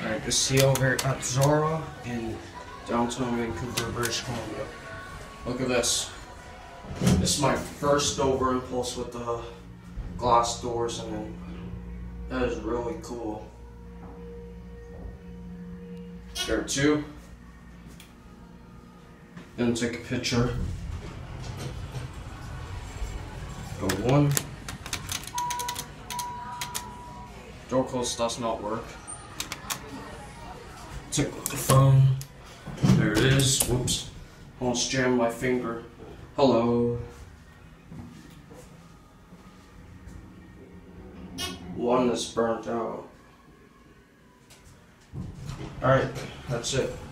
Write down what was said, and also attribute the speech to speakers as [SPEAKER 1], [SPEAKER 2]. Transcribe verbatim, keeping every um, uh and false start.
[SPEAKER 1] Alright, this is over at Zara in downtown Vancouver, British Columbia. Look at this. This is my first over impulse with the glass doors in it. That is really cool. There are two. Then take a picture. Go one. Door close does not work. Take the phone. There it is. Whoops. Almost jammed my finger. Hello. One is burnt out. Alright, that's it.